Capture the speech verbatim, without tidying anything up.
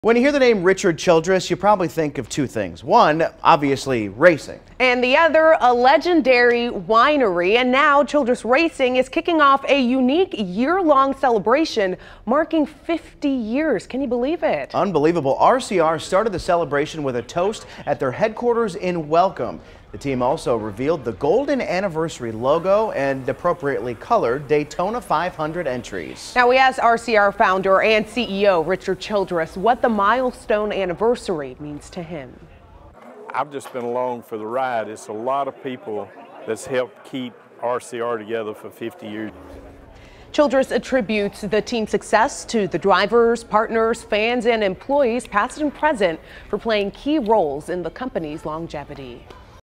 When you hear the name Richard Childress, you probably think of two things. One, obviously racing. And the other, a legendary winery. And now Childress Racing is kicking off a unique year-long celebration marking fifty years. Can you believe it? Unbelievable. R C R started the celebration with a toast at their headquarters in Welcome. The team also revealed the golden anniversary logo and appropriately colored Daytona five hundred entries. Now we asked R C R founder and C E O Richard Childress what the milestone anniversary means to him. I've just been along for the ride. It's a lot of people that's helped keep R C R together for fifty years. Childress attributes the team's success to the drivers, partners, fans, and employees, past and present, for playing key roles in the company's longevity.